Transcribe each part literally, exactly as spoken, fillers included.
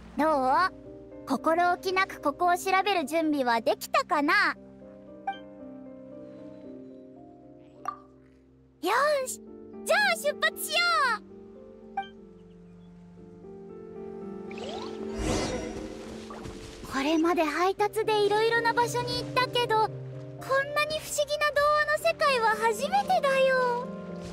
どう？心置きなくここを調べる準備はできたかな？よーし、じゃあ出発しよう。これまで配達でいろいろな場所に行ったけど、こんなに不思議な童話の世界は初めてだよ。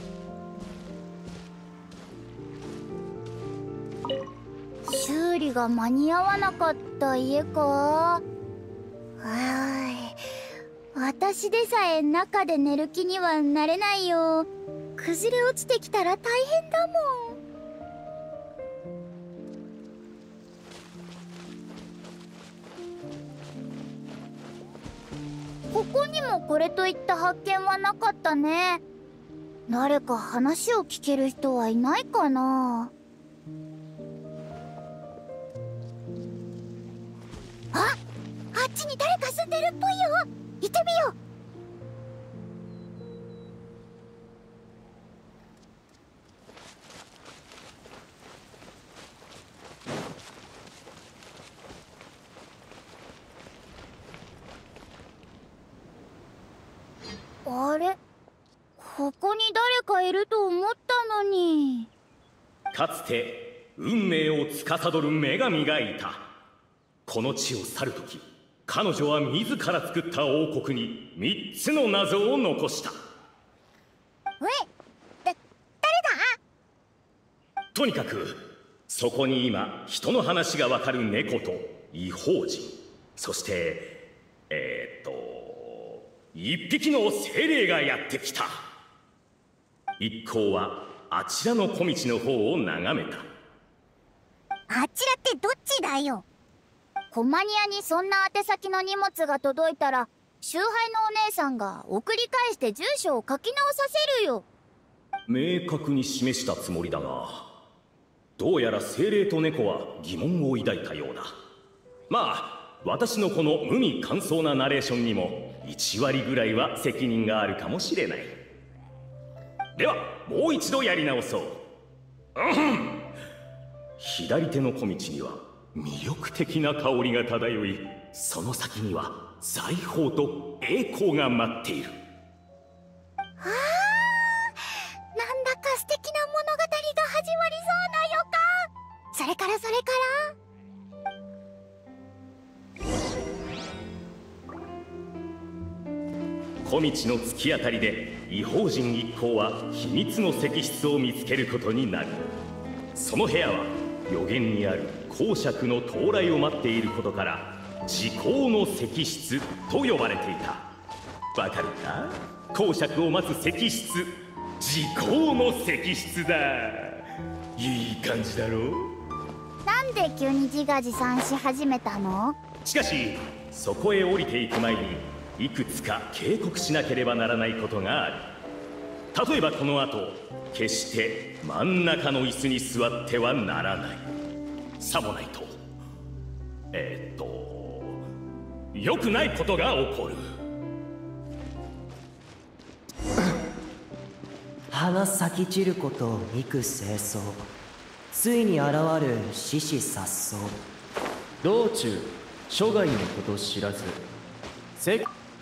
修理が間に合わなかった家か。はーい、私でさえ中で寝る気にはなれないよ。崩れ落ちてきたら大変だもん。ここにもこれといった発見はなかったね。誰か話を聞ける人はいないかな。あ、あっちに誰か住んでるっぽいよ。行ってみよう。あれ、ここに誰かいると思ったのに。 かつて運命を司る女神がいた。この地を去るとき、彼女は自ら作った王国にみっつの謎を残した。 え、だ、誰だ？ とにかくそこに今人の話がわかる猫と異邦人、そしてえー、っと一匹の精霊がやってきた。一行はあちらの小道の方を眺めた。 あちらってどっちだよ。コマニアにそんな宛先の荷物が届いたら、集配のお姉さんが送り返して住所を書き直させるよ。 明確に示したつもりだが、どうやら精霊と猫は疑問を抱いたようだ。まあ私のこの無味乾燥なナレーションにもいち割ぐらいは責任があるかもしれない。ではもう一度やり直そう。うん、左手の小道には魅力的な香りが漂い、その先には財宝と栄光が待っている。 あー、なんだか素敵な物語が始まりそうな予感。それからそれから小道の突き当たりで異邦人一行は秘密の石室を見つけることになる。その部屋は予言にある公爵の到来を待っていることから時効の石室と呼ばれていた。わかるか？公爵を待つ石室、時効の石室だ。いい感じだろう？ なんで急に自画自賛し始めたの？ しかしそこへ降りていく前にいくつか警告しなければならないことがある。例えばこの後、決して真ん中の椅子に座ってはならない。さもないとえー、っと良くないことが起こる。 花咲き散ること幾清掃、ついに現る獅子颯爽。 道中諸外のこと知らずせ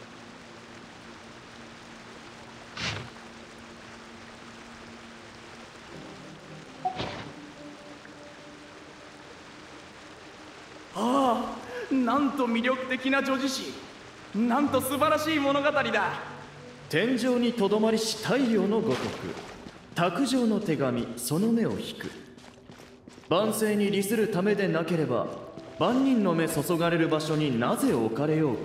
ああ、なんと魅力的な女子誌、なんと素晴らしい物語だ。天井にとどまりし太陽のごとく、卓上の手紙その目を引く。万世に利するためでなければ万人の目注がれる場所になぜ置かれよう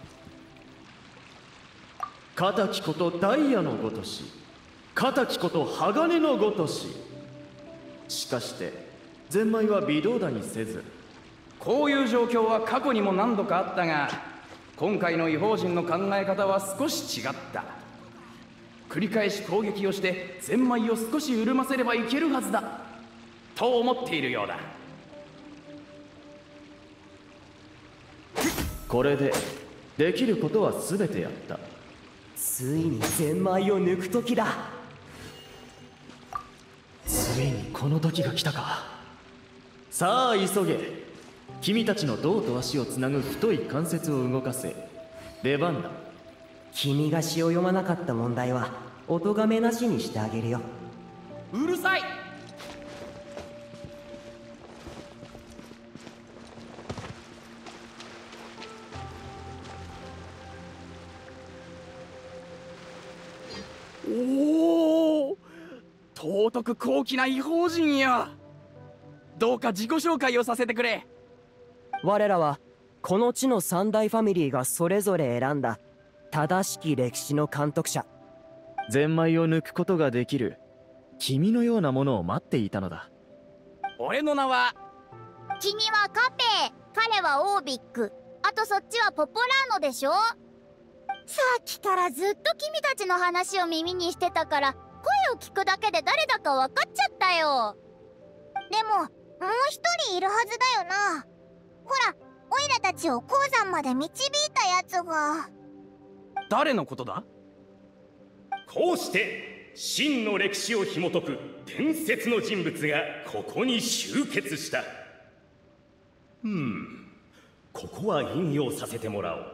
か。敵ことダイヤのごとし、敵こと鋼のごとし。しかしてゼンマイは微動だにせず。 こういう状況は過去にも何度かあったが、今回の異邦人の考え方は少し違った。繰り返し攻撃をしてゼンマイを少し潤ませればいけるはずだと思っているようだ。 これでできることは全てやった。 ついにゼンマイを抜く時だ。 ついにこの時が来たか。さあ急げ。 君たちの胴と足をつなぐ太い関節を動かせ。出番だ。 君が詩を読まなかった問題はお咎めなしにしてあげるよ。 うるさい。おお、尊く高貴な異邦人や。どうか自己紹介をさせてくれ。 我らはこの地の三大ファミリーがそれぞれ選んだ正しき歴史の監督者。 ゼンマイを抜くことができる君のようなものを待っていたのだ。 俺の名は。 君はカペイ、彼はオービック、あとそっちはポポラーノでしょ。さっきからずっと君たちの話を耳にしてたから、声を聞くだけで誰だか分かっちゃったよ。でももう一人いるはずだよな。ほら、オイラたちを鉱山まで導いたやつが。 誰のことだ。 こうして真の歴史を紐解く伝説の人物がここに集結した。ふん、ここは引用させてもらおう。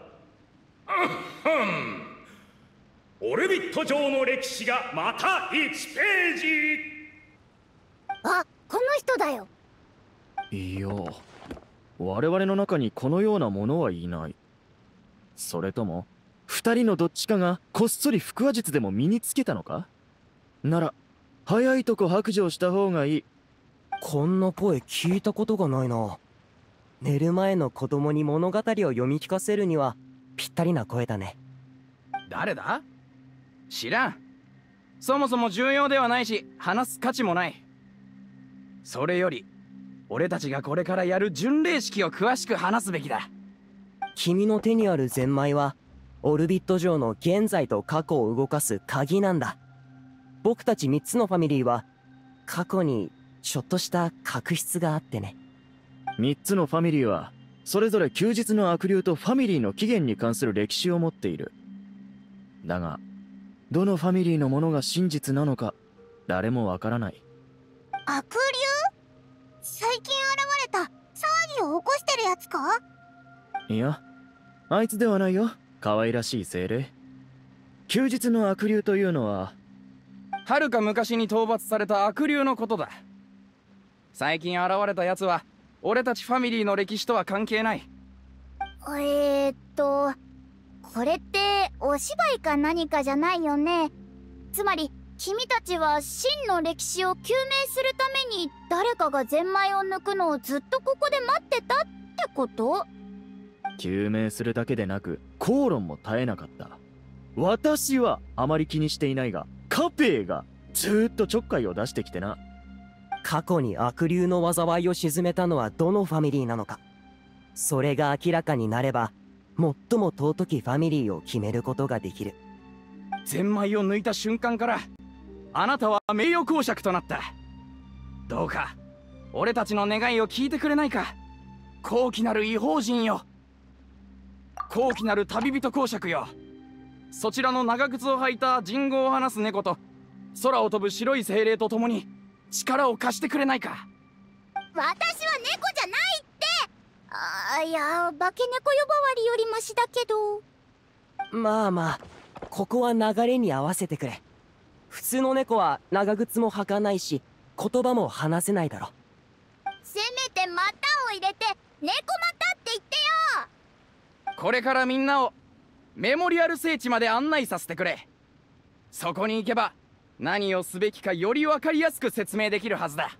オルビット上の歴史がまたいちページ。 あ、この人だよ。 いや、我々の中にこのようなものはいない。それとも二人のどっちかがこっそり腹話術でも身につけたのか。なら早いとこ白状した方がいい。 こんな声聞いたことがないな。寝る前の子供に物語を読み聞かせるにはぴったりな声だね。 誰だ。知らん。そもそも重要ではないし話す価値もない。それより俺たちがこれからやる巡礼式を詳しく話すべきだ。 君の手にあるゼンマイはオルビット上の現在と過去を動かす鍵なんだ。僕たちみっつのファミリーは過去にちょっとした確執があってね。 みっつのファミリーはそれぞれ休日の悪霊とファミリーの起源に関する歴史を持っている。だがどのファミリーのものが真実なのか誰もわからない。 悪霊？最近現れた騒ぎを起こしてるやつか？ いや、あいつではないよ。可愛らしい精霊。休日の悪霊というのははるか昔に討伐された悪霊のことだ。最近現れたやつは俺たちファミリーの歴史とは関係ない。 えーっとこれってお芝居か何かじゃないよね。つまり君たちは真の歴史を究明するために誰かがゼンマイを抜くのをずっとここで待ってたってこと？ 究明するだけでなく口論も絶えなかった。私はあまり気にしていないがカペイがずーっとちょっかいを出してきてな。 過去に悪霊の災いを鎮めたのはどのファミリーなのか。それが明らかになれば最も尊きファミリーを決めることができる。 ゼンマイを抜いた瞬間からあなたは名誉公爵となった。どうか俺たちの願いを聞いてくれないか。高貴なる異邦人よ、高貴なる旅人公爵よ。そちらの長靴を履いた人語を話す猫と空を飛ぶ白い精霊と共に力を貸してくれないか。 私は猫じゃないって。あーいや化け猫呼ばわりよりマシだけど。 まあまあここは流れに合わせてくれ。普通の猫は長靴も履かないし言葉も話せないだろ。 せめて股を入れて猫股って言ってよ。 これからみんなをメモリアル聖地まで案内させてくれ。そこに行けば何をすべきかより分かりやすく説明できるはずだ。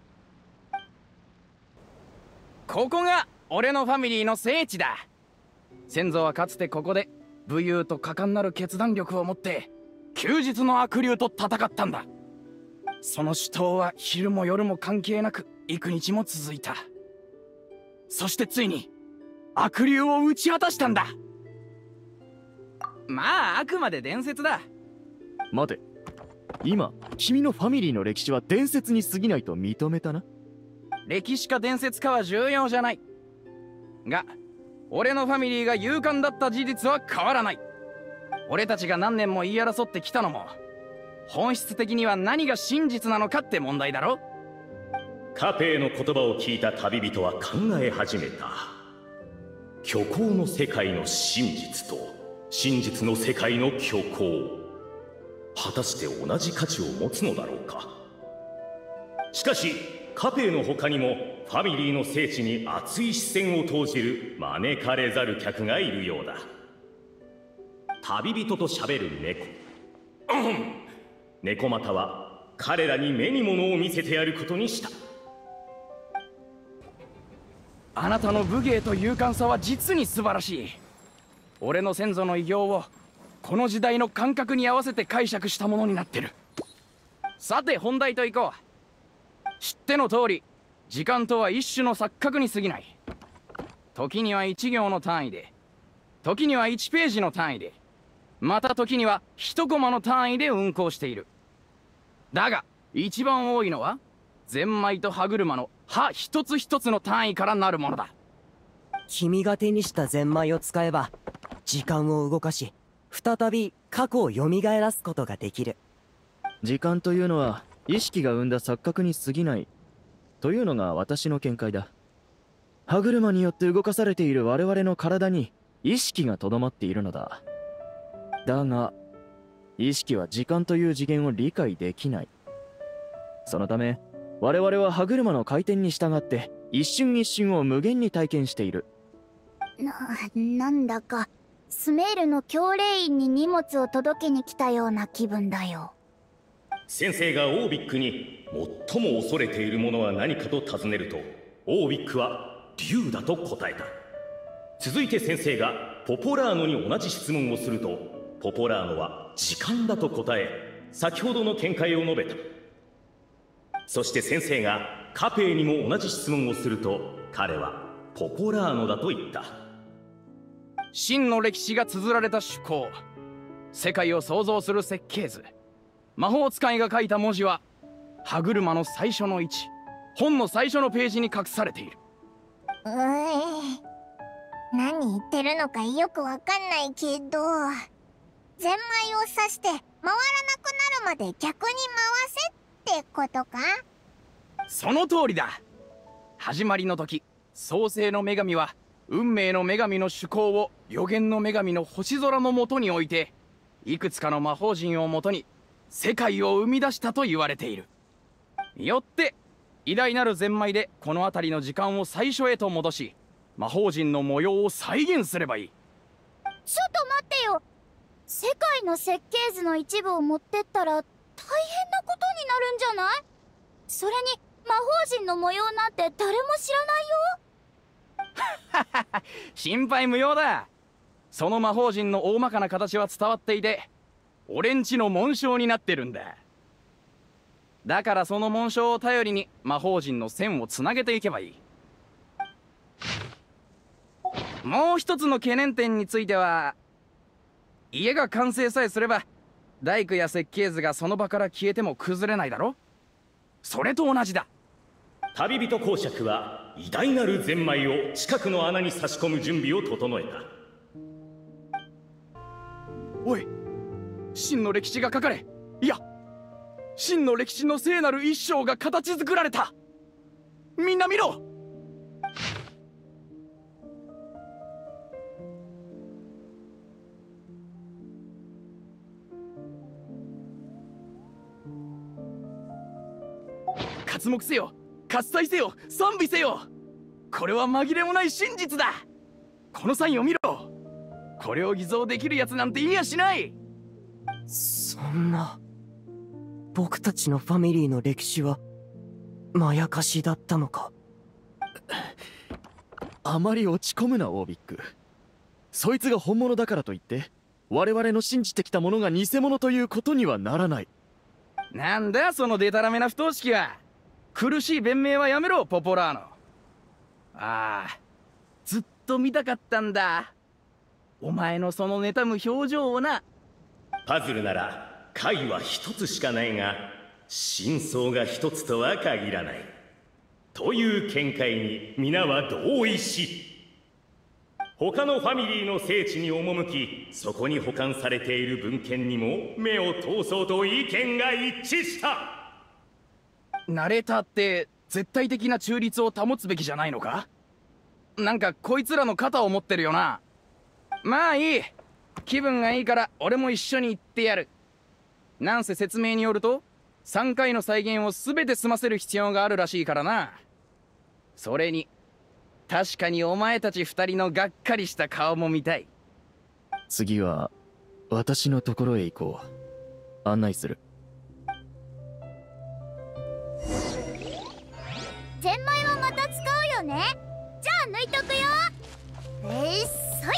ここが俺のファミリーの聖地だ。先祖はかつてここで武勇と果敢なる決断力を持って休日の悪霊と戦ったんだ。その死闘は昼も夜も関係なく幾日も続いた。そしてついに悪霊を打ち果たしたんだ。まああくまで伝説だ。 待て、今君のファミリーの歴史は伝説に過ぎないと認めたな。 歴史か伝説かは重要じゃない。が俺のファミリーが勇敢だった事実は変わらない。俺たちが何年も言い争ってきたのも本質的には何が真実なのかって問題だろ。 カペイの言葉を聞いた旅人は考え始めた。 虚構の世界の真実と真実の世界の虚構、果たして同じ価値を持つのだろうか。しかしカペイの他にもファミリーの聖地に熱い視線を投じる招かれざる客がいるようだ。旅人と喋る猫。猫又は彼らに目に物を見せてやることにした。 あなたの武芸と勇敢さは実に素晴らしい。俺の先祖の偉業をこの時代の感覚に合わせて解釈したものになってる。さて本題といこう。知っての通り、時間とは一種の錯覚に過ぎない。時にはいち行の単位で、時にはいちページの単位で、また時にはひとコマの単位で運行している。だが一番多いのはゼンマイと歯車の歯一つ一つの単位からなるものだ。 君が手にしたゼンマイを使えば時間を動かし、再び過去を蘇らすことができる。 時間というのは意識が生んだ錯覚に過ぎないというのが私の見解だ。歯車によって動かされている我々の体に意識がとどまっているのだ。だが意識は時間という次元を理解できない。そのため我々は歯車の回転に従って一瞬一瞬を無限に体験している。 な、なんだかスメールの教令員に荷物を届けに来たような気分だよ。 先生がオービックに最も恐れているものは何かと尋ねると、オービックは竜だと答えた。続いて先生がポポラーノに同じ質問をすると、ポポラーノは時間だと答え、先ほどの見解を述べた。そして先生がカペイにも同じ質問をすると、彼はポポラーノだと言った。 真の歴史が綴られた趣向、世界を創造する設計図、魔法使いが書いた文字は歯車の最初の位置、本の最初のページに隠されている。 うーい、何言ってるのかよくわかんないけど、ゼンマイを刺して回らなくなるまで逆に回せってことか？ その通りだ。始まりの時、創世の女神は運命の女神の趣向を予言の女神の星空のもとに置いて、いくつかの魔法陣をもとに世界を生み出したと言われている。よって偉大なるゼンマイでこの辺りの時間を最初へと戻し、魔法陣の模様を再現すればいい。 ちょっと待ってよ。世界の設計図の一部を持ってったら大変なことになるんじゃない？それに魔法陣の模様なんて誰も知らないよ。 心配無用だ。その魔法陣の大まかな形は伝わっていて、俺んちの紋章になってるんだ。だからその紋章を頼りに魔法陣の線をつなげていけばいい。もう一つの懸念点については、家が完成さえすれば大工や設計図がその場から消えても崩れないだろ。それと同じだ。 旅人公爵は偉大なるゼンマイを近くの穴に差し込む準備を整えた。 おい、真の歴史が書かれ、いや真の歴史の聖なる一章が形作られた。みんな見ろ。刮目せよ、喝采せよ、賛美せよ。これは紛れもない真実だ。このサインを見ろ。これを偽造できるやつなんていやしない。 そんな、僕たちのファミリーの歴史はまやかしだったのか。 あまり落ち込むな、オービック。そいつが本物だからといって我々の信じてきたものが偽物ということにはならない。 なんだそのデタラメな不等式は。苦しい弁明はやめろ、ポポラーノ。ああ、ずっと見たかったんだ、お前のその妬む表情をな。 パズルなら解は一つしかないが、真相が一つとは限らない。という見解に皆は同意し、他のファミリーの聖地に赴き、そこに保管されている文献にも目を通そうと意見が一致した。 ナレーターって絶対的な中立を保つべきじゃないのか？ なんかこいつらの肩を持ってるよな。まあいい、気分がいいから俺も一緒に行ってやる。なんせ説明によるとさんかいの再現を全て済ませる必要があるらしいからな。それに確かにお前たちふたりのがっかりした顔も見たい。 次は私のところへ行こう。案内する。 ゼンマイはまた使うよね。じゃあ抜いとくよ。えいっそや。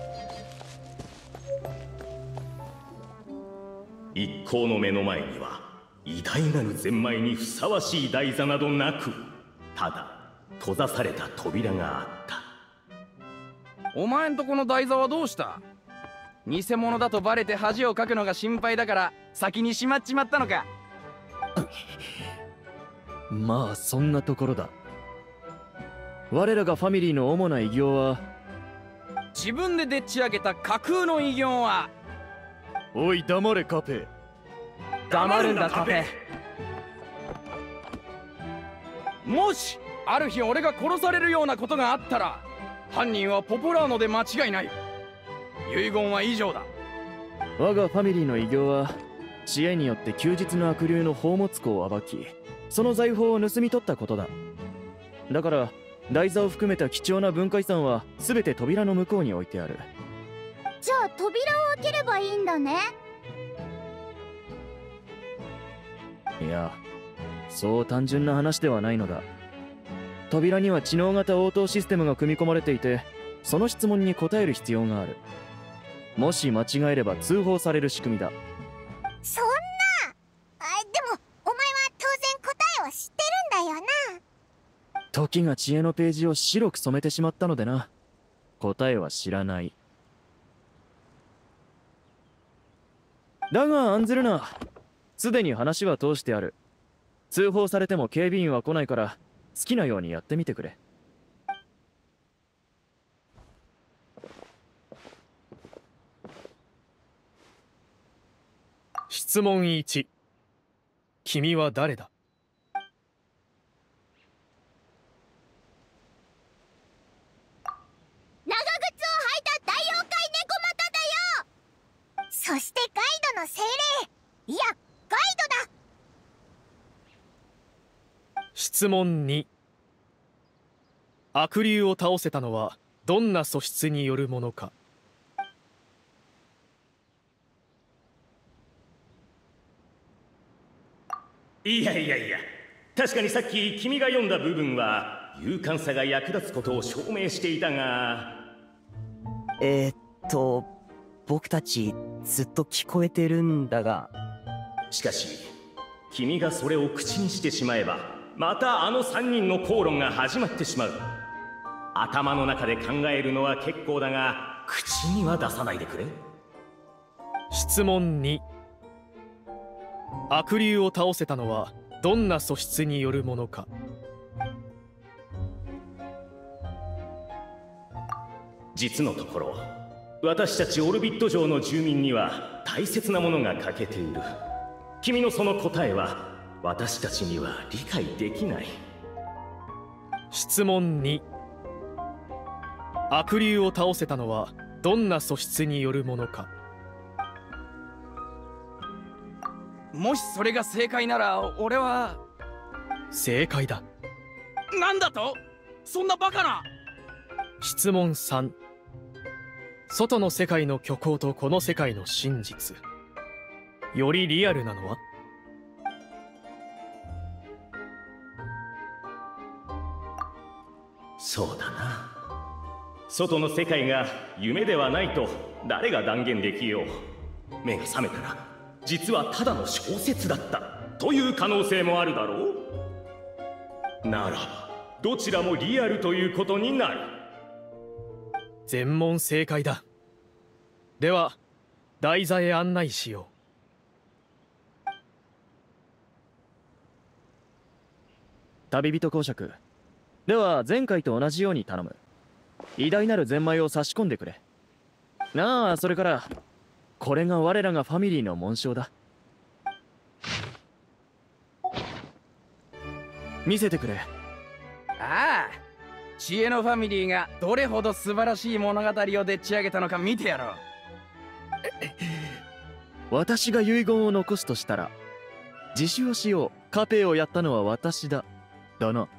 一行の目の前には偉大なるゼンマイにふさわしい台座などなく、ただ閉ざされた扉があった。 お前んとこの台座はどうした？偽物だとバレて恥をかくのが心配だから先にしまっちまったのか。 まあそんなところだ。我らがファミリーの主な偉業は、 自分ででっち上げた架空の偉業は。 おい黙れカペ。 黙るんだカペ。 もしある日俺が殺されるようなことがあったら、犯人はポポラーノで間違いない。遺言は以上だ。 我がファミリーの偉業は、知恵によって休日の悪霊の宝物庫を暴き、その財宝を盗み取ったことだ。だから台座を含めた貴重な文化遺産は全て扉の向こうに置いてある。 じゃあ扉を開ければいいんだね。 いや、そう単純な話ではないのだ。扉には知能型応答システムが組み込まれていて、その質問に答える必要がある。もし間違えれば通報される仕組みだ。 そんなあ、でもお前は当然答えを知ってるんだよな。 時が知恵のページを白く染めてしまったのでな。答えは知らない。だが案ずるな。すでに話は通してある。通報されても警備員は来ないから、好きなようにやってみてくれ。 質問いち。君は誰だ？ 長靴を履いた大妖怪猫股だよ。そしてガイドの精霊、いやガイドだ。 質問に。悪竜を倒せたのはどんな素質によるものか？ いやいやいや、確かにさっき君が読んだ部分は勇敢さが役立つことを証明していたが。 えー、っと僕たちずっと聞こえてるんだが。 しかし君がそれを口にしてしまえば、またあのさんにんの口論が始まってしまう。頭の中で考えるのは結構だが、口には出さないでくれ。 質問に。悪竜を倒せたのはどんな素質によるものか？ 実のところ、私たちオルビット城の住民には大切なものが欠けている。君のその答えは私たちには理解できない。 質問に。悪竜を倒せたのはどんな素質によるものか？ もしそれが正解なら俺は。 正解だ。 なんだと？そんなバカな。 質問さん。外の世界の虚構とこの世界の真実、よりリアルなのは？ そうだな。外の世界が夢ではないと誰が断言できよう。目が覚めたら実はただの小説だったという可能性もあるだろう。ならばどちらもリアルということになる。 全問正解だ。では台座へ案内しよう。 旅人公爵、では前回と同じように頼む。偉大なるゼンマイを差し込んでくれ。なあ、それからこれが我らがファミリーの紋章だ。見せてくれ。 ああ、 知恵のファミリーがどれほど素晴らしい物語をでっち上げたのか見てやろう。 私が遺言を残すとしたら、自首をしよう、カペをやったのは私だだな。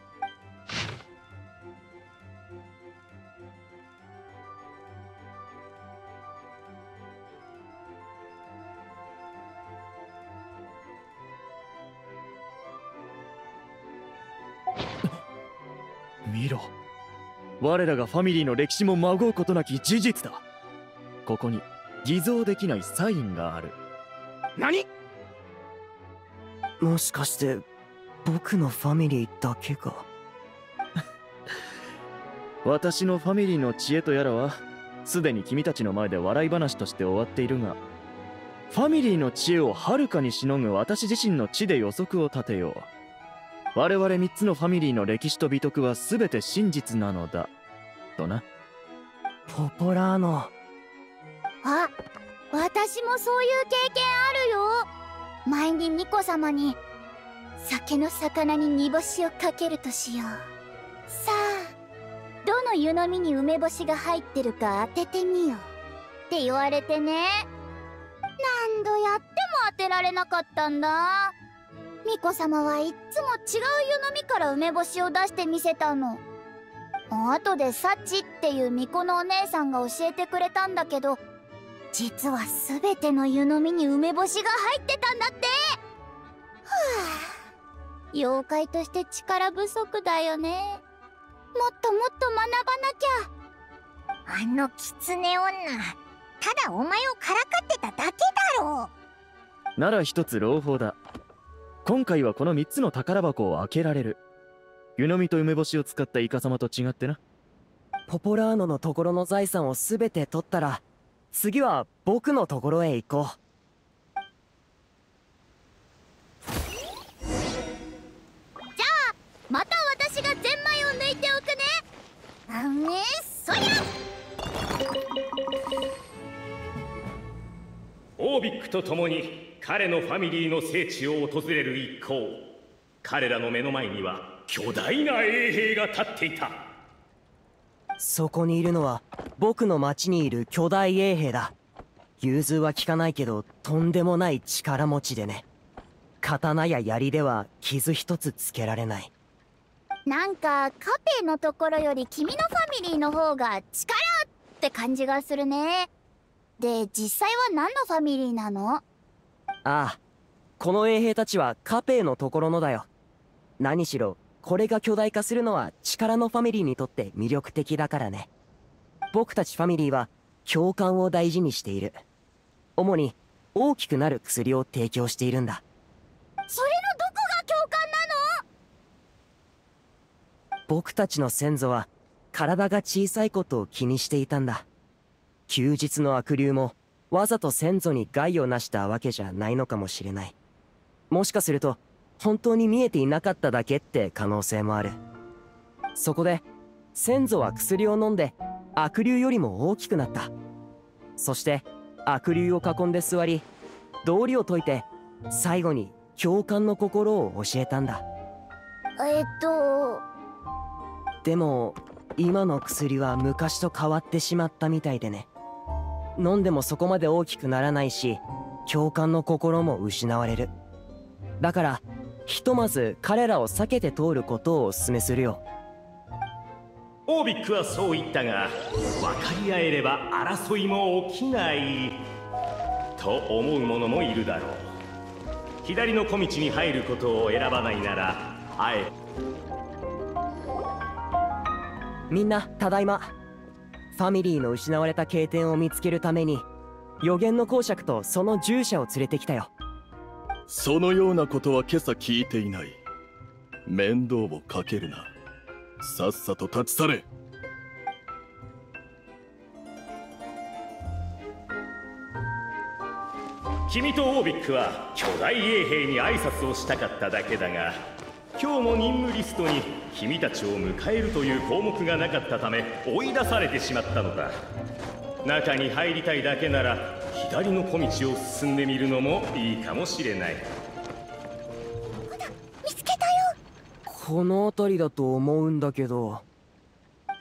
見ろ、我らがファミリーの歴史もまごうことなき事実だ。ここに偽造できないサインがある。 何？ もしかして僕のファミリーだけが私のファミリーの知恵とやらはすでに君たちの前で笑い話として終わっているが、ファミリーの知恵をはるかにしのぐ私自身の知で予測を立てよう。我々三つのファミリーの歴史と美徳は全て真実なのだとな。 ポポラーノ。 あ、私もそういう経験あるよ。前に巫女様に酒の魚に煮干しをかけるとしよう。さあ、どの湯飲みに梅干しが入ってるか当ててみようって言われてね、何度やっても当てられなかったんだ。巫女様はいっつも違う湯飲みから梅干しを出してみせたの。後でサチっていう巫女のお姉さんが教えてくれたんだけど、実は全ての湯飲みに梅干しが入ってたんだって。はあ、妖怪として力不足だよね。もっともっと学ばなきゃ。 あの狐女、ただお前をからかってただけだろう。なら一つ朗報だ。今回はこの三つの宝箱を開けられる。湯飲みと梅干しを使ったイカ様と違ってな。 ポポラーノのところの財産を全て取ったら、次は僕のところへ行こう。 じゃあまた私がゼンマイを抜いておくね。あんね、そりゃ。 オービックと共に彼のファミリーの聖地を訪れる一行。彼らの目の前には巨大な衛兵が立っていた。 そこにいるのは僕の町にいる巨大衛兵だ。融通は効かないけどとんでもない力持ちでね。刀や槍では傷一つつけられない。 なんかカペのところより君のファミリーの方が力って感じがするね。で、実際は何のファミリーなの？ ああ、この衛兵たちはカペのところのだよ。何しろこれが巨大化するのは力のファミリーにとって魅力的だからね。僕たちファミリーは共感を大事にしている。主に大きくなる薬を提供しているんだ。 それのどこが共感なの？ 僕たちの先祖は体が小さいことを気にしていたんだ。休日の悪竜もわざと先祖に害をなしたわけじゃないのかもしれない。もしかすると本当に見えていなかっただけって可能性もある。そこで先祖は薬を飲んで悪竜よりも大きくなった。そして悪竜を囲んで座り、道理を説いて最後に共感の心を教えたんだ。 えっとでも今の薬は昔と変わってしまったみたいでね。飲んでもそこまで大きくならないし、共感の心も失われる。だからひとまず彼らを避けて通ることをお勧めするよ。 オービックはそう言ったが、分かり合えれば争いも起きないと思う者もいるだろう。左の小道に入ることを選ばないなら、あえみんなただいま。ファミリーの失われた経典を見つけるために予言の公爵とその従者を連れてきたよ。 そのようなことは今朝聞いていない。面倒をかけるな。さっさと立ち去れ。 君とオービックは巨大衛兵に挨拶をしたかっただけだが、今日も任務リストに君たちを迎えるという項目がなかったため追い出されてしまったのだ。中に入りたいだけなら左の小道を進んでみるのもいいかもしれない。 ほら、見つけたよ。 この辺りだと思うんだけど。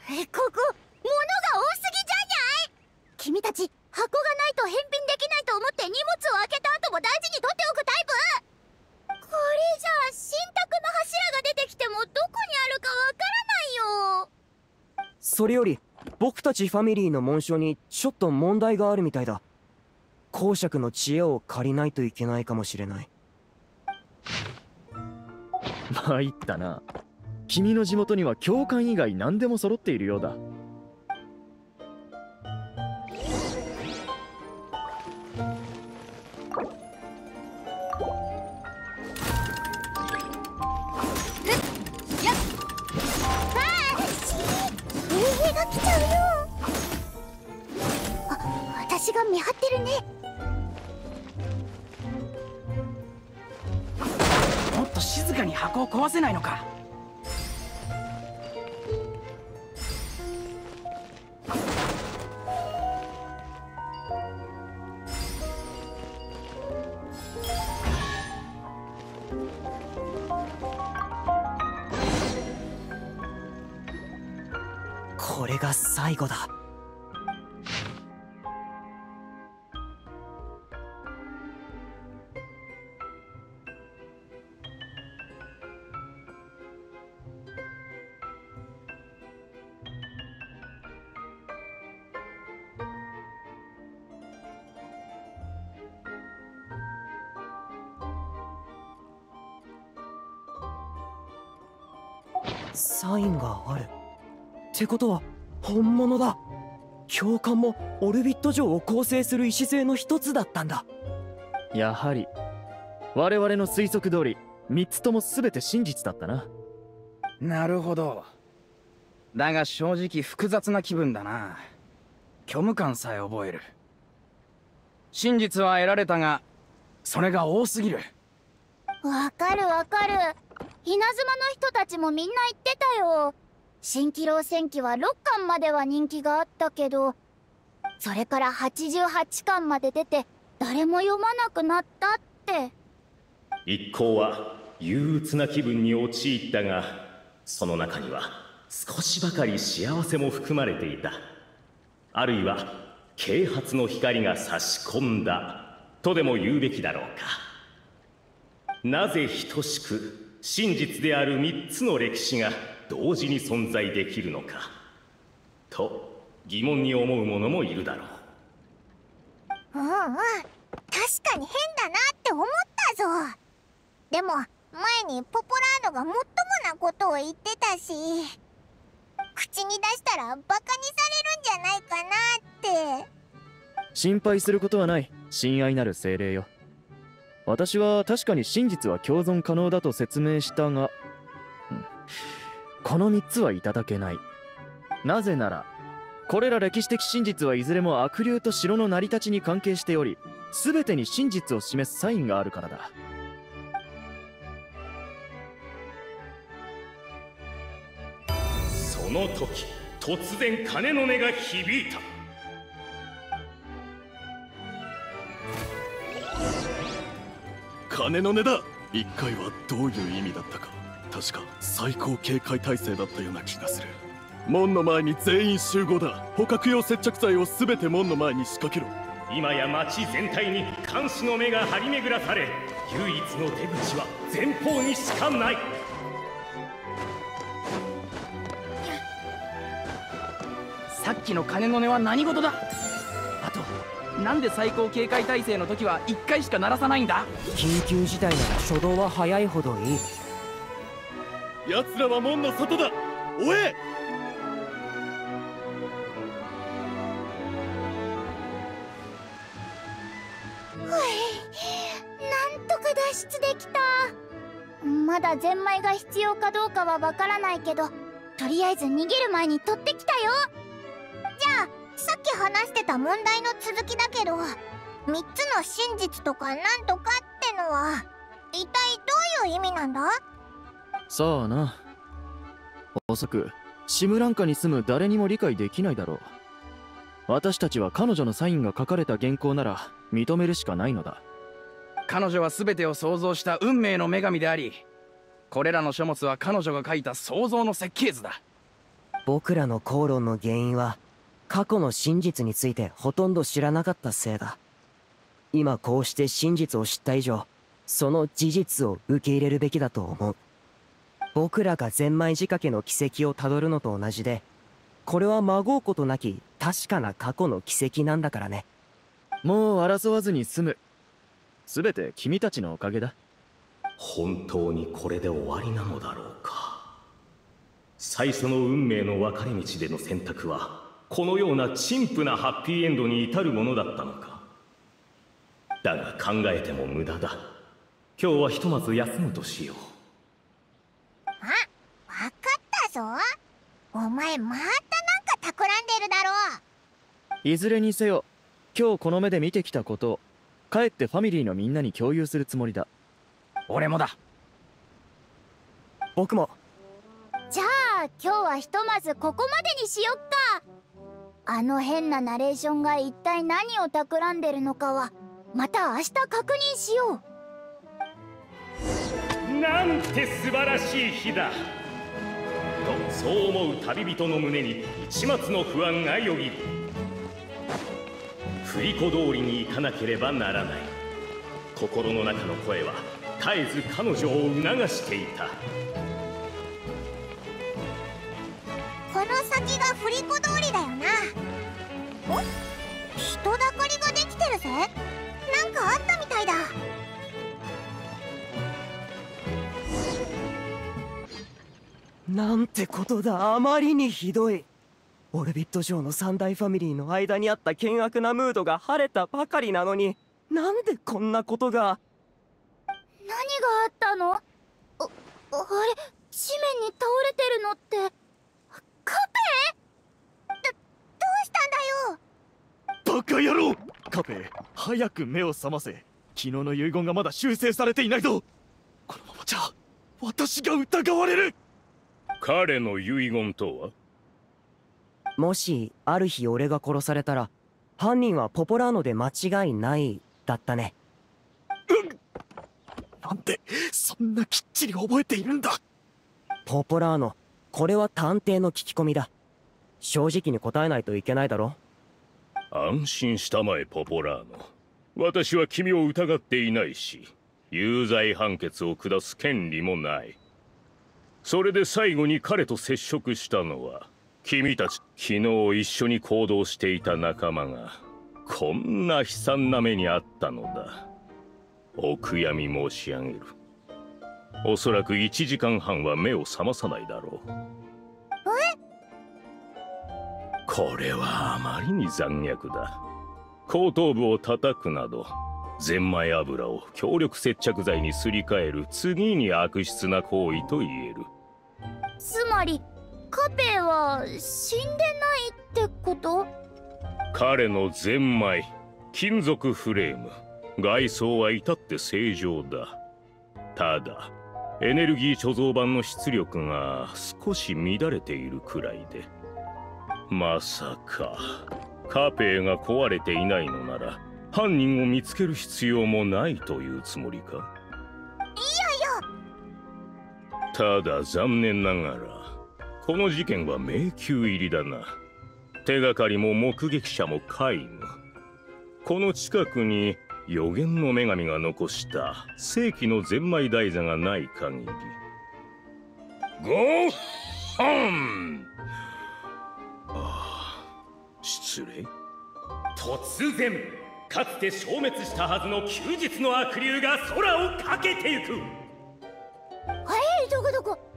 え、ここ物が多すぎじゃない？君たち箱がないと返品できないと思って荷物を開けた後も大事に取っておくタイプ？これじゃあ信託の柱が出てきてもどこにあるかわからないよ。 それより僕たちファミリーの紋章にちょっと問題があるみたいだ。公爵の知恵を借りないといけないかもしれない。 参ったな。君の地元には教官以外何でも揃っているようだ。 私が見張ってるね。 もっと静かに箱を壊せないのか。 これが最後だ。サインがあるってことは本物だ。教官もオルビット城を構成する礎の一つだったんだ。 やはり我々の推測通りみっつとも全て真実だったな。 なるほど。だが正直複雑な気分だな。虚無感さえ覚える。真実は得られたがそれが多すぎる。 わかるわかる。稲妻の人たちもみんな言ってたよ。蜃気楼戦記はろっかんまでは人気があったけど、それからはちじゅうはちかんまで出て誰も読まなくなったって。 一行は憂鬱な気分に陥ったが、その中には少しばかり幸せも含まれていた。あるいは啓発の光が差し込んだとでも言うべきだろうか。なぜ等しく真実であるみっつの歴史が同時に存在できるのかと疑問に思う者もいるだろう。 うんうん、確かに変だなって思ったぞ。でも前にポポラーノがもっともなことを言ってたし、口に出したらバカにされるんじゃないかなって。 心配することはない。親愛なる精霊よ。私は確かに真実は共存可能だと説明したが、うん、このみっつはいただけない。なぜならこれら歴史的真実はいずれも悪霊と城の成り立ちに関係しており、全てに真実を示すサインがあるからだ。 その時突然鐘の音が響いた。 鐘の音だ。一回はどういう意味だったか。確か最高警戒態勢だったような気がする。門の前に全員集合だ。捕獲用接着剤を全て門の前に仕掛けろ。 今や町全体に監視の目が張り巡らされ、唯一の出口は前方にしかない。 さっきの鐘の音は何事だ。あとなんで最高警戒態勢の時はいっかいしか鳴らさないんだ。 緊急事態なら初動は早いほどいい。 奴らは門の外だ。追え。 なんとか脱出できた。まだゼンマイが必要かどうかはわからないけど、とりあえず逃げる前に取ってきたよ。 じゃあさっき話してた問題の続きだけど、みっつの真実とかなんとかってのは一体どういう意味なんだ？ さあな。おそらくシムランカに住む誰にも理解できないだろう。私たちは彼女のサインが書かれた原稿なら認めるしかないのだ。 彼女は全てを創造した運命の女神であり、これらの書物は彼女が書いた創造の設計図だ。 僕らの口論の原因は過去の真実についてほとんど知らなかったせいだ。今こうして真実を知った以上、その事実を受け入れるべきだと思う。僕らがゼンマイ仕掛けの軌跡をたどるのと同じで、これはまごうことなき確かな過去の軌跡なんだからね。 もう争わずに済む。全て君たちのおかげだ。 本当にこれで終わりなのだろうか。最初の運命の分かれ道での選択はこのような陳腐なハッピーエンドに至るものだったのか。だが考えても無駄だ。今日はひとまず休むとしよう。 あ、わかったぞ。お前またなんか企んでるだろう。 いずれにせよ、今日この目で見てきたことを帰ってファミリーのみんなに共有するつもりだ。 俺もだ。 僕も。 じゃあ今日はひとまずここまでにしよっか。あの変なナレーションが一体何を企んでるのかはまた明日確認しよう。なんて素晴らしい日だと、そう思う旅人の胸に一抹の不安がよぎる。振り子通りに行かなければならない。心の中の声は絶えず彼女を促していた。 この先が振り子通りだよな。お、人だかりができてるぜ。なんかあったみたいだ。 なんてことだ。あまりにひどい。オルビット城の三大ファミリーの間にあった険悪なムードが晴れたばかりなのに、なんでこんなことが。 何があったの？あ、あれ、地面に倒れてるのってカペ？ ど、どうしたんだよ。 バカ野郎！カペ、早く目を覚ませ。昨日の遺言がまだ修正されていないぞ。このままじゃ私が疑われる。 彼の遺言とは？ もしある日俺が殺されたら犯人はポポラーノで間違いないだったね。 うん、なんでそんなきっちり覚えているんだ。 ポポラーノ、これは探偵の聞き込みだ。正直に答えないといけないだろ。 安心したまえポポラーノ。私は君を疑っていないし、有罪判決を下す権利もない。それで最後に彼と接触したのは君たち。昨日一緒に行動していた仲間がこんな悲惨な目にあったのだ。お悔やみ申し上げる。おそらくいちじかんはんは目を覚まさないだろう。 え？ これはあまりに残虐だ。後頭部を叩くなど、ゼンマイ油を強力接着剤にすり替える次に悪質な行為と言える。 つまりカペは死んでないってこと？ 彼のゼンマイ、金属フレーム、外装は至って正常だ。ただエネルギー貯蔵板の出力が少し乱れているくらいで。まさかカペが壊れていないのなら犯人を見つける必要もないというつもりか？いやいや。ただ残念ながらこの事件は迷宮入りだな。手がかりも目撃者も皆無。この近くに予言の女神が残した世紀のゼンマイ台座がない限り。ゴーハン！ああ、失礼。突然かつて消滅したはずの休日の悪竜が空を駆けてゆく。 はい、どこどこ？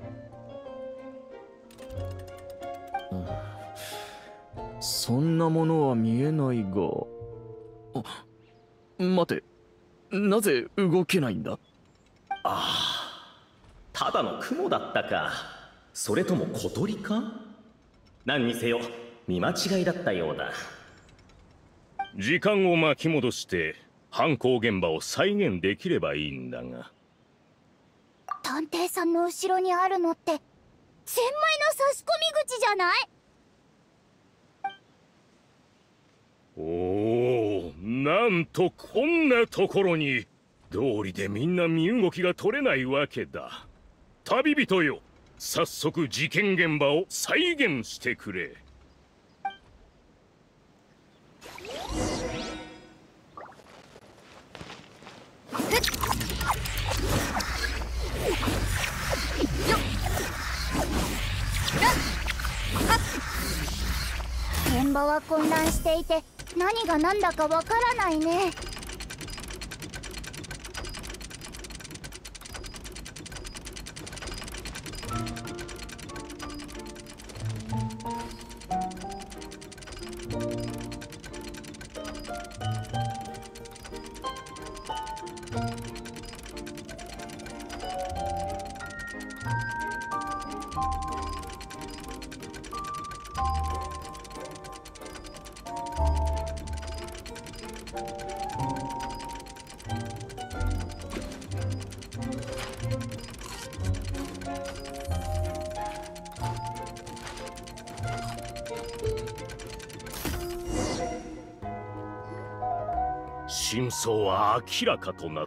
そんなものは見えないが。あ、待て、なぜ動けないんだ？ ああ、ただの雲だったか。それとも小鳥か？何にせよ見間違いだったようだ。時間を巻き戻して犯行現場を再現できればいいんだが。 探偵さんの後ろにあるのってゼンマイの差し込み口じゃない？ おお、なんとこんなところに。道理でみんな身動きが取れないわけだ。旅人よ、 早速事件現場を再現してくれ。 現場は混乱していて何が何だかわからないね。 真相は明らかとなった。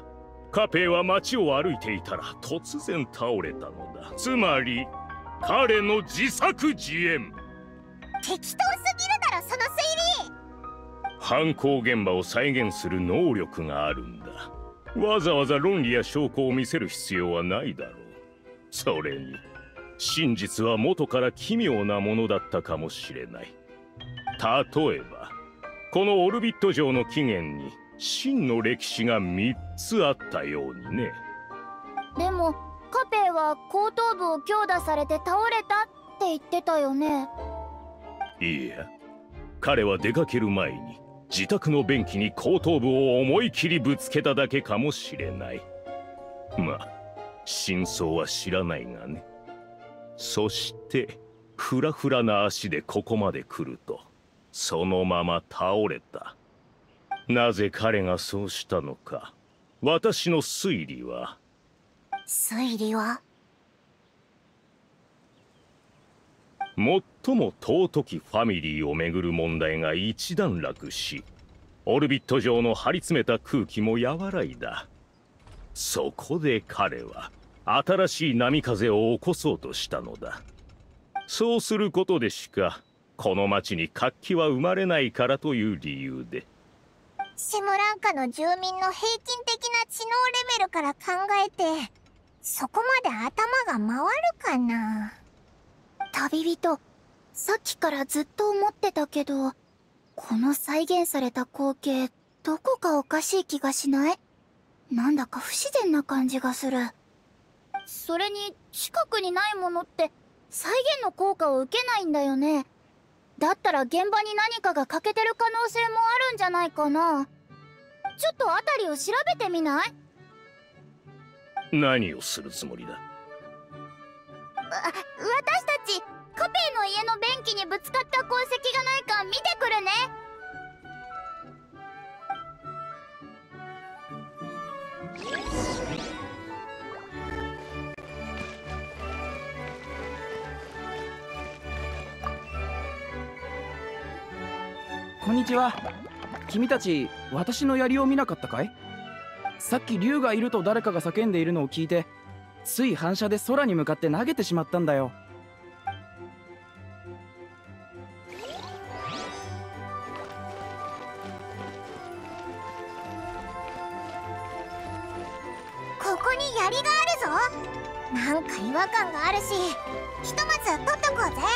カペイは街を歩いていたら突然倒れたのだ。つまり彼の自作自演。 適当すぎるだろその推理。 犯行現場を再現する能力があるんだ。わざわざ論理や証拠を見せる必要はないだろう。それに真実は元から奇妙なものだったかもしれない。例えばこのオルビット城の起源に真の歴史がみっつあったようにね。 でもカペイは後頭部を強打されて倒れたって言ってたよね。 いや、彼は出かける前に自宅の便器に後頭部を思い切りぶつけただけかもしれない。まあ真相は知らないがね。そしてフラフラな足でここまで来るとそのまま倒れた。なぜ彼がそうしたのか、私の推理は推理は最も尊きファミリーをめぐる問題が一段落し、オルビット上の張り詰めた空気も和らいだ。そこで彼は新しい波風を起こそうとしたのだ。そうすることでしかこの町に活気は生まれないからという理由で。 シムランカの住民の平均的な知能レベルから考えてそこまで頭が回るかな。 旅人、さっきからずっと思ってたけど、この再現された光景どこかおかしい気がしない？なんだか不自然な感じがする。それに近くにないものって再現の効果を受けないんだよね。だったら現場に何かが欠けてる可能性もあるんじゃないかな。ちょっと辺りを調べてみない？ 何をするつもりだ？ 私たちカペイの家の便器にぶつかった痕跡がないか見てくるね。 こんにちは。君たち私の槍を見なかったかい？さっき竜がいると誰かが叫んでいるのを聞いて、つい反射で空に向かって投げてしまったんだよ。 ここに槍があるぞ。なんか違和感があるし、ひとまず取っとこうぜ。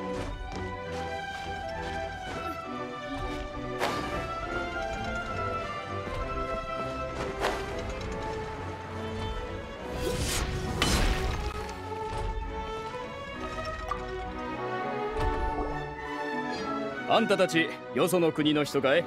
あんたたちよその国の人かい？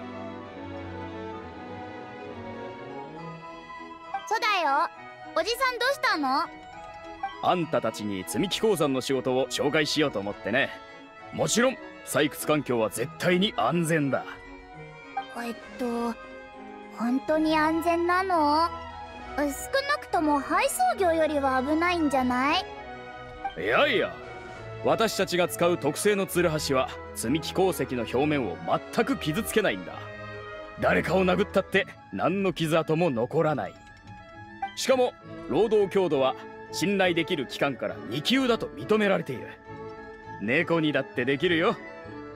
そうだよ。おじさんどうしたの？ あんたたちに積み木鉱山の仕事を紹介しようと思ってね。もちろん採掘環境は絶対に安全だ。 えっと本当に安全なの？少なくとも配送業よりは危ないんじゃない？ いやいや、私たちが使う特製のツルハシは積み木鉱石の表面を全く傷つけないんだ。誰かを殴ったって何の傷跡も残らない。しかも労働強度は信頼できる機関からに級だと認められている。猫にだってできるよ。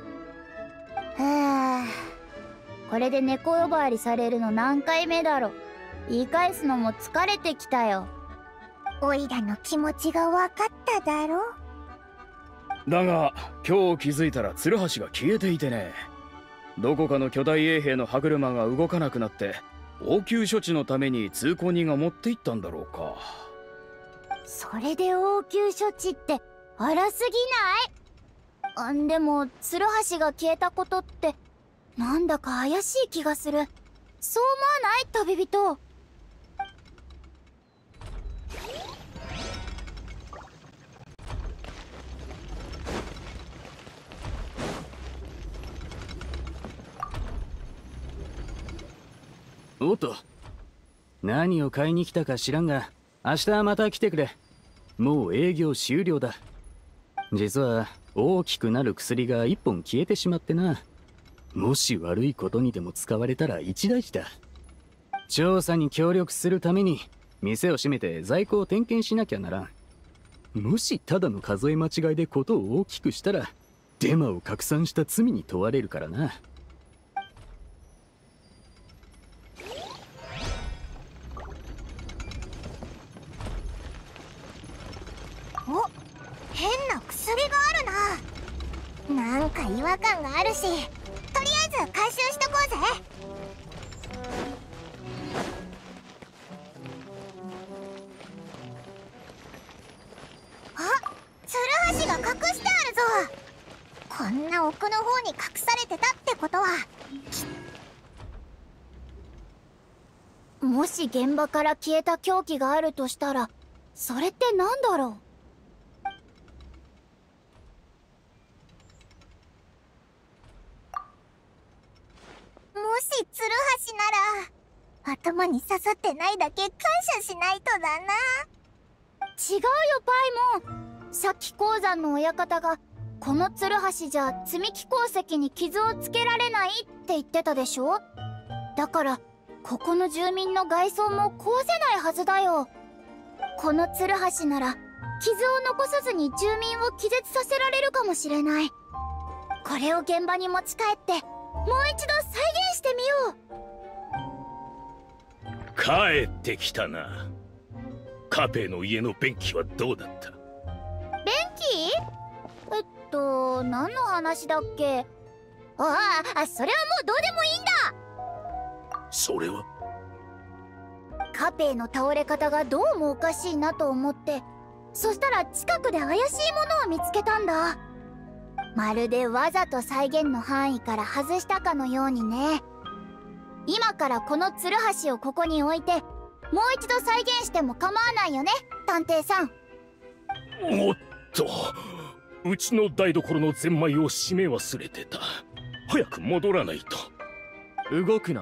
はあ、これで猫呼ばわりされるの何回目だろ。言い返すのも疲れてきたよ。 おいらの気持ちが分かっただろ。 だが今日気づいたらツルハシが消えていてね。どこかの巨大衛兵の歯車が動かなくなって応急処置のために通行人が持って行ったんだろうか。 それで応急処置って荒すぎない？あ、でもツルハシが消えたことってなんだか怪しい気がする。そう思わない？旅人。 おっと、何を買いに来たか知らんが、明日はまた来てくれ。もう営業終了だ。実は大きくなる薬が一本消えてしまってな。もし悪いことにでも使われたら一大事だ。調査に協力するために店を閉めて在庫を点検しなきゃならん。もしただの数え間違いでことを大きくしたらデマを拡散した罪に問われるからな。 お、変な薬があるな。なんか違和感があるし、とりあえず回収しとこうぜ。あ、ツルハシが隠してあるぞ。こんな奥の方に隠されてたってことは、 もし現場から消えた凶器があるとしたらそれって何だろう。 もしツルハシなら頭に刺さってないだけ感謝しないとだな。 違うよパイモン。さっき鉱山の親方がこのツルハシじゃ積み木鉱石に傷をつけられないって言ってたでしょ。だからここの住民の外装も壊せないはずだよ。このツルハシなら傷を残さずに住民を気絶させられるかもしれない。これを現場に持ち帰ってもう一度再現してみよう。帰ってきたな。カペの家の便器はどうだった？ 便器？えっと何の話だっけ？ああ、それはもうどうでもいいんだ。 それはカペの倒れ方がどうもおかしいなと思って、そしたら近くで怪しいものを見つけたんだ。まるでわざと再現の範囲から外したかのようにね。今からこのツルハシをここに置いてもう一度再現しても構わないよね、探偵さん。 おっと、うちの台所のゼンマイを閉め忘れてた。早く戻らないと。 動くな。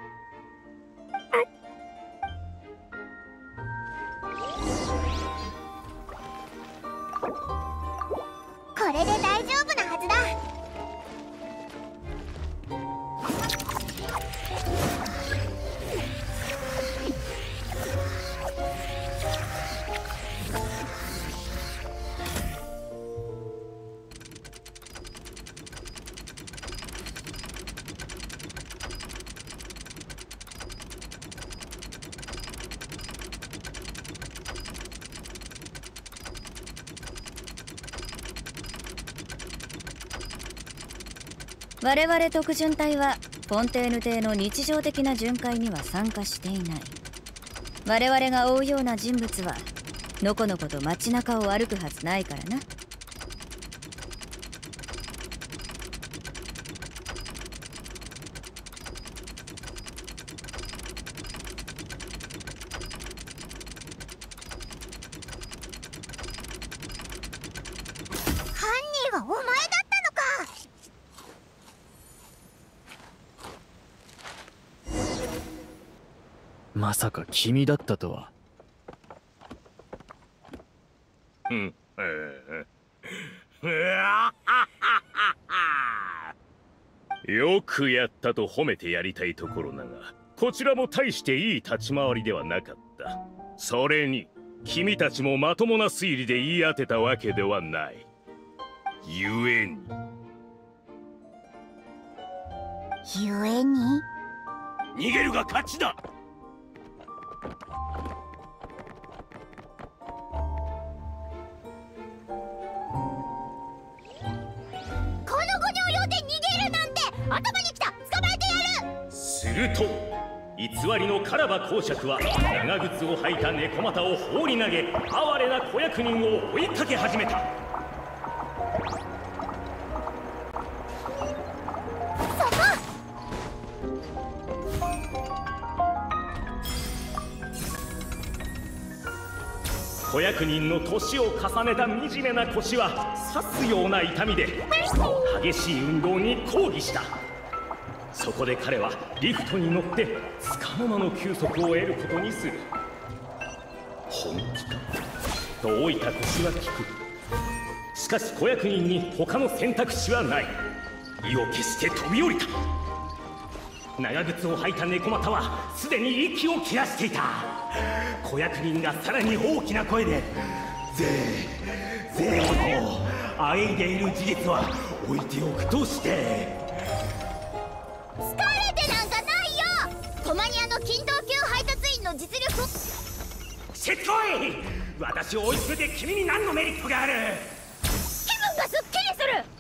これで大丈夫なはずだ。 我々特巡隊はフォンテーヌ邸の日常的な巡回には参加していない。我々が追うような人物はのこのこと街中を歩くはずないからな。 犯人はお前だったのか。 まさか君だったとは。 うん。よくやったと褒めてやりたいところだが、こちらも大していい立ち回りではなかった。それに君たちもまともな推理で言い当てたわけではない。ゆえにゆえに逃げるが勝ちだ。 このごにょうようで逃げるなんて頭にきた。捕まえてやる。 すると偽りのカラバ公爵は長靴を履いた猫股を放り投げ、哀れな子役人を追いかけ始めた。 そこ。 子役人の年を重ねた惨めな腰は刺すような痛みで激しい運動に抗議した。そこで彼はリフトに乗ってつかの間の休息を得ることにする。本気かと老いた腰は聞く。しかし子役人に他の選択肢はない。意を決して飛び降りた。長靴を履いた猫股はすでに息を切らしていた。子役人がさらに大きな声で「ぜーぜー」とあえいでいる事実は置いておくとして。 疲れてなんかないよ。コマニアの均等級配達員の実力を。 しつこい。私を追い詰めて君に何のメリットがある。 気分がすっきりする。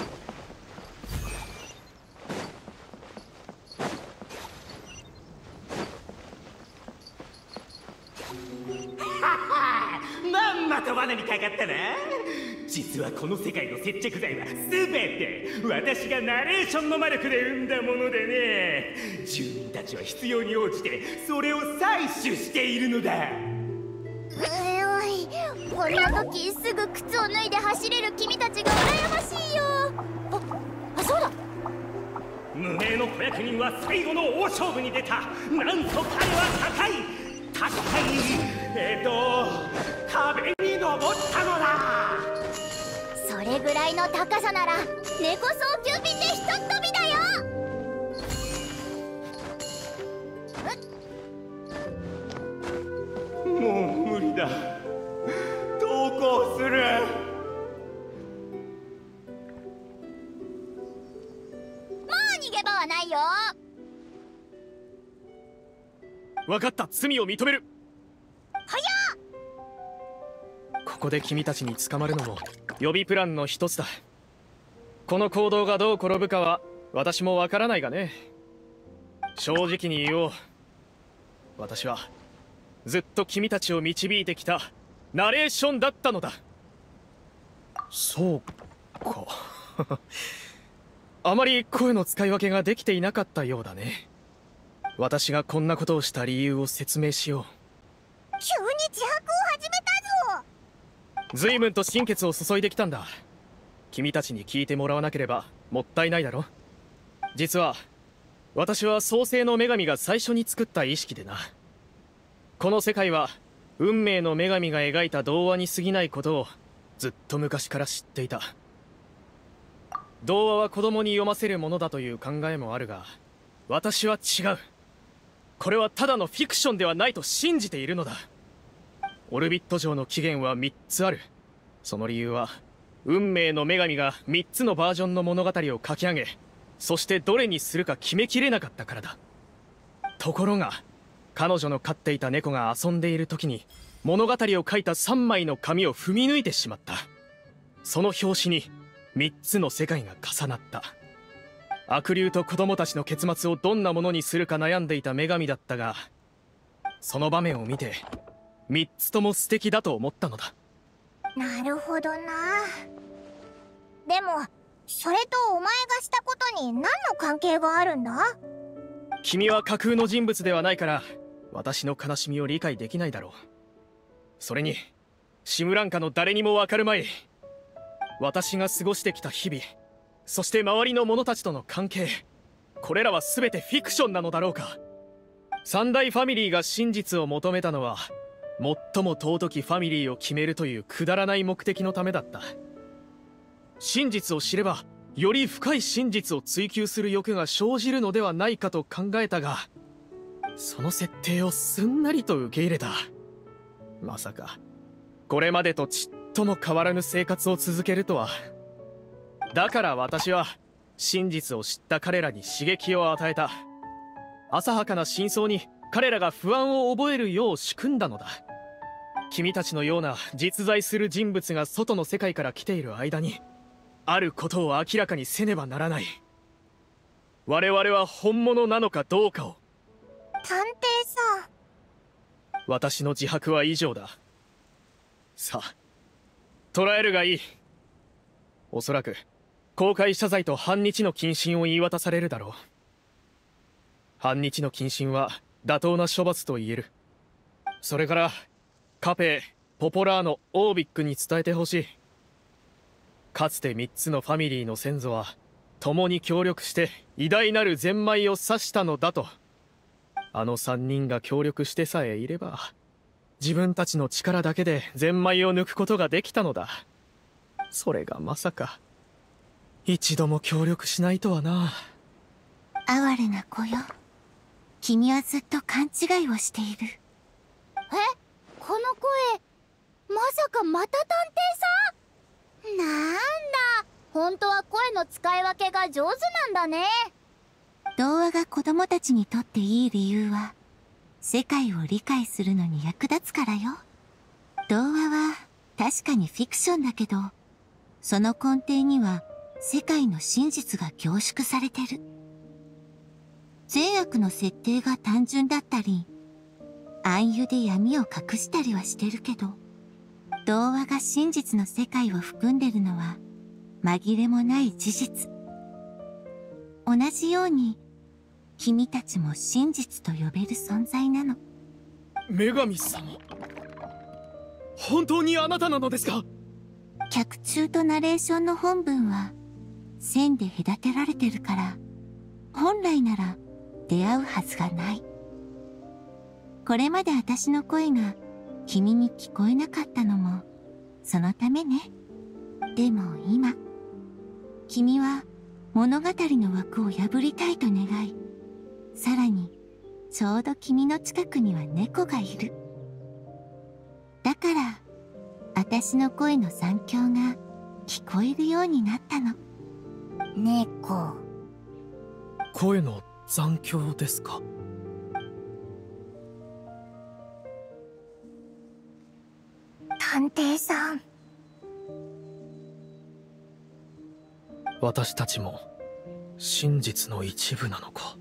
まんまと罠にかかったな。実はこの世界の接着剤は全て私がナレーションの魔力で生んだものでね。住民たちは必要に応じてそれを採取しているのだ。 おい、こんな時すぐ靴を脱いで走れる君たちが羨ましいよ。あ、あ、そうだ。 無名の子役人は最後の大勝負に出た。なんと彼は高い高いえっと壁に登ったのだ。 それぐらいの高さなら猫送球便でひとっ飛びだよ。 もう無理だ。投降する。 もう逃げ場はないよ。 分かった。罪を認める。 はやっ。ここで君たちに捕まるのも予備プランの一つだ。この行動がどう転ぶかは私もわからないがね。正直に言おう。私はずっと君たちを導いてきたナレーションだったのだ。そうかあまり声の使い分けができていなかったようだね。私がこんなことをした理由を説明しよう。 急に自白を始めたぞ。 随分と心血を注いできたんだ。君たちに聞いてもらわなければもったいないだろ。実は私は創世の女神が最初に作った意識でな。この世界は運命の女神が描いた童話に過ぎないことをずっと昔から知っていた。童話は子供に読ませるものだという考えもあるが、私は違う。これはただのフィクションではないと信じているのだ。オルビット城の起源はみっつある。その理由は運命の女神がみっつのバージョンの物語を書き上げ、そしてどれにするか決めきれなかったからだ。ところが彼女の飼っていた猫が遊んでいる時に物語を書いたさんまいの紙を踏み抜いてしまった。その拍子にみっつの世界が重なった。悪竜と子供たちの結末をどんなものにするか悩んでいた女神だったが、その場面を見てみっつとも素敵だと思ったのだ。 なるほどな。でもそれとお前がしたことに何の関係があるんだ？ 君は架空の人物ではないから私の悲しみを理解できないだろう。それにシムランカの誰にもわかるまい。私が過ごしてきた日々、そして周りの者たちとの関係、これらは全てフィクションなのだろうか。三大ファミリーが真実を求めたのは最も尊きファミリーを決めるというくだらない目的のためだった。真実を知ればより深い真実を追求する欲が生じるのではないかと考えたが、その設定をすんなりと受け入れた。 まさかこれまでとちっとも変わらぬ生活を続けるとは。だから私は真実を知った彼らに刺激を与えた。浅はかな真相に彼らが不安を覚えるよう仕組んだのだ。君たちのような実在する人物が外の世界から来ている間に、あることを明らかにせねばならない。我々は本物なのかどうかを。 探偵さん。 私の自白は以上だ。さあ、捕らえるがいい。おそらく公開謝罪と半日の謹慎を言い渡されるだろう。半日の謹慎は妥当な処罰と言える。それからカペ、ポポラーノ、オービックに伝えてほしい。かつてみっつのファミリーの先祖は共に協力して偉大なるゼンマイを指したのだと。あの三人が協力してさえいれば、自分たちの力だけでゼンマイを抜くことができたのだ。それがまさか一度も協力しないとはな。 哀れな子よ、君はずっと勘違いをしている。 え、この声、まさかまた探偵さん？なんだ、本当は声の使い分けが上手なんだね。 童話が子供たちにとっていい理由は、世界を理解するのに役立つからよ。童話は確かにフィクションだけど、その根底には世界の真実が凝縮されてる。善悪の設定が単純だったり、暗喩で闇を隠したりはしてるけど、童話が真実の世界を含んでるのは紛れもない事実。同じように君たちも真実と呼べる存在なの。 女神様、本当にあなたなのですか？ 脚注とナレーションの本文は線で隔てられてるから、本来なら出会うはずがない。これまで私の声が君に聞こえなかったのもそのためね。でも今、君は物語の枠を破りたいと願い、さらにちょうど君の近くには猫がいる。だから私の声の残響が聞こえるようになったの。 猫。 声の残響ですか？ 探偵さん。 私たちも真実の一部なのか。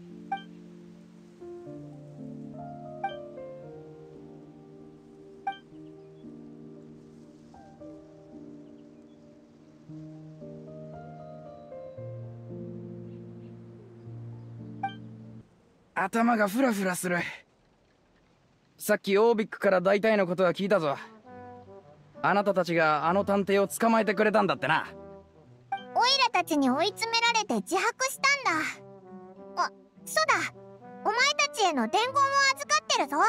頭がフラフラする。さっきオービックから大体のことは聞いたぞ。あなたたちがあの探偵を捕まえてくれたんだってな。 オイラたちに追い詰められて自白したんだ。あ、そうだ、お前たちへの伝言を預かってるぞ。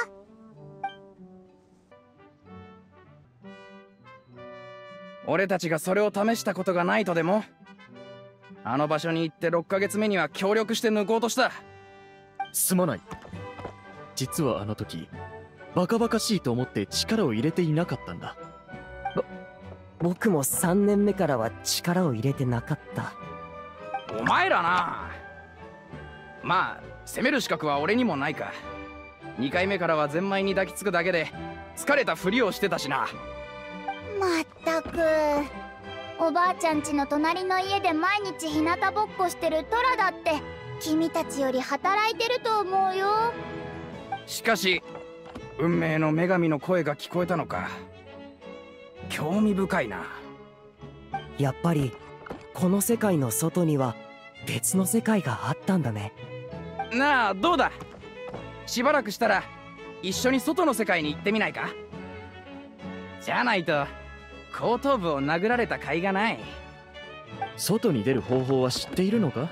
俺たちがそれを試したことがないとでも？あの場所に行ってろっかげつめには協力して抜こうとした。 すまない。実はあの時バカバカしいと思って力を入れていなかったんだ。 僕もさんねんめからは力を入れてなかった。 お前らな。まあ責める資格は俺にもないか。にかいめからはゼンマイに抱きつくだけで疲れたふりをしてたしな。 まったく、おばあちゃん家の隣の家で毎日日向ぼっこしてるトラだって君たちより働いてると思うよ。 しかし運命の女神の声が聞こえたのか。興味深いな。 やっぱりこの世界の外には別の世界があったんだね。 なあ、どうだ、しばらくしたら一緒に外の世界に行ってみないか。じゃないと後頭部を殴られた甲斐がない。 外に出る方法は知っているのか？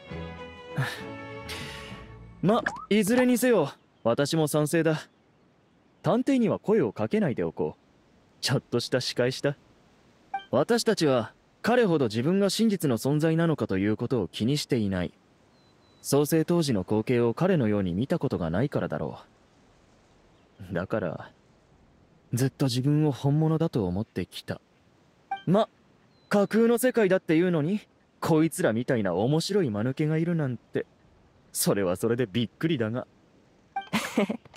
ま、いずれにせよ私も賛成だ。探偵には声をかけないでおこう。ちょっとした仕返しだ。私たちは彼ほど自分が真実の存在なのかということを気にしていない。創世当時の光景を彼のように見たことがないからだろう。だからずっと自分を本物だと思ってきた。ま、架空の世界だっていうのにこいつらみたいな面白い間抜けがいるなんて、それはそれでびっくりだが